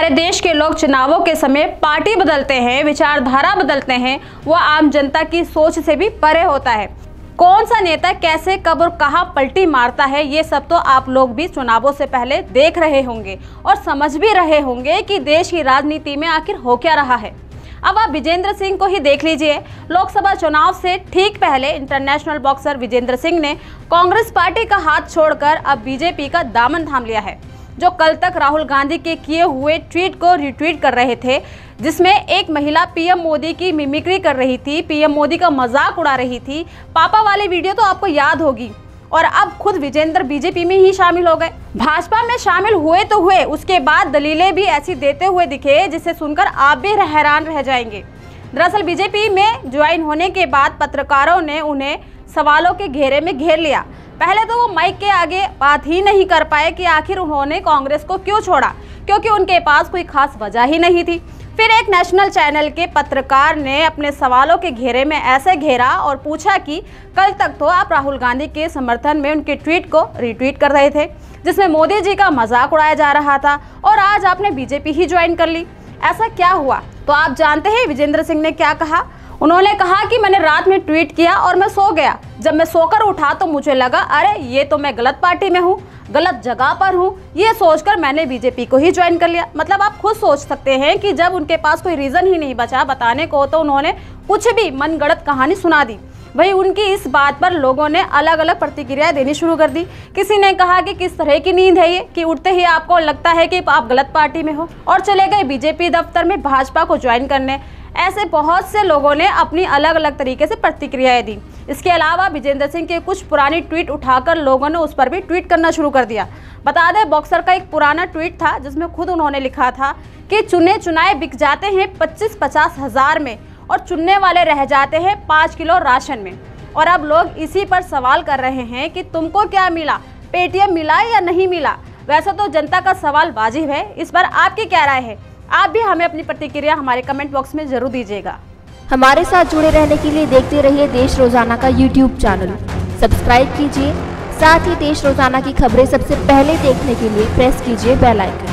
हमारे देश के लोग चुनावों के समय पार्टी बदलते हैं, विचारधारा बदलते हैं, वो आम जनता की सोच से भी परे होता है। कौन सा नेता कैसे कब और कहां पलटी मारता है, ये सब तो आप लोग भी चुनावों से पहले देख रहे होंगे और समझ भी रहे होंगे कि देश की राजनीति में आखिर हो क्या रहा है। अब आप विजेंद्र सिंह को ही देख लीजिए। लोकसभा चुनाव से ठीक पहले इंटरनेशनल बॉक्सर विजेंद्र सिंह ने कांग्रेस पार्टी का हाथ छोड़कर अब बीजेपी का दामन थाम लिया है। जो कल तक राहुल गांधी के किए हुए ट्वीट को रिट्वीट कर रहे थे, जिसमें एक महिला पीएम मोदी की मिमिक्री कर रही थी, पीएम मोदी का मजाक उड़ा रही थी, पापा वाली वीडियो तो आपको याद होगी। और अब खुद विजेंद्र बीजेपी में ही शामिल हो गए। भाजपा में शामिल हुए तो हुए, उसके बाद दलीलें भी ऐसी देते हुए दिखे जिसे सुनकर आप भी हैरान रह जाएंगे। दरअसल बीजेपी में ज्वाइन होने के बाद पत्रकारों ने उन्हें सवालों के घेरे में घेर लिया। पहले तो वो माइक के आगे बात ही नहीं कर पाए कि आखिर उन्होंने कांग्रेस को क्यों छोड़ा, क्योंकि उनके पास कोई खास वजह ही नहीं थी। फिर एक नेशनल चैनल के पत्रकार ने अपने सवालों के घेरे में ऐसे घेरा और पूछा कि कल तक तो आप राहुल गांधी के समर्थन में उनके ट्वीट को रिट्वीट कर रहे थे, जिसमें मोदी जी का मजाक उड़ाया जा रहा था, और आज आपने बीजेपी ही ज्वाइन कर ली। ऐसा क्या हुआ? तो आप जानते हैं विजेंद्र सिंह ने क्या कहा। उन्होंने कहा कि मैंने रात में ट्वीट किया और मैं सो गया। जब मैं सोकर उठा तो मुझे लगा अरे ये तो मैं गलत पार्टी में हूँ, गलत जगह पर हूँ, ये सोचकर मैंने बीजेपी को ही ज्वाइन कर लिया। मतलब आप खुद सोच सकते हैं कि जब उनके पास कोई रीजन ही नहीं बचा बताने को, तो उन्होंने कुछ भी मनगढ़ंत कहानी सुना दी। वही उनकी इस बात पर लोगों ने अलग अलग प्रतिक्रिया देनी शुरू कर दी। किसी ने कहा कि किस तरह की नींद है ये कि उठते ही आपको लगता है कि आप गलत पार्टी में हो, और चले गए बीजेपी दफ्तर में भाजपा को ज्वाइन करने। ऐसे बहुत से लोगों ने अपनी अलग अलग तरीके से प्रतिक्रियाएं दी। इसके अलावा विजेंद्र सिंह के कुछ पुरानी ट्वीट उठाकर लोगों ने उस पर भी ट्वीट करना शुरू कर दिया। बता दें, बॉक्सर का एक पुराना ट्वीट था जिसमें खुद उन्होंने लिखा था कि चुने चुनाए बिक जाते हैं 25-50 हज़ार में और चुनने वाले रह जाते हैं 5 किलो राशन में। और अब लोग इसी पर सवाल कर रहे हैं कि तुमको क्या मिला, पेटीएम मिला या नहीं मिला। वैसे तो जनता का सवाल वाजिब है, इस पर आपकी क्या राय है? आप भी हमें अपनी प्रतिक्रिया हमारे कमेंट बॉक्स में जरूर दीजिएगा। हमारे साथ जुड़े रहने के लिए देखते रहिए देश रोजाना का यूट्यूब चैनल सब्सक्राइब कीजिए। साथ ही देश रोजाना की खबरें सबसे पहले देखने के लिए प्रेस कीजिए बेल आइकन।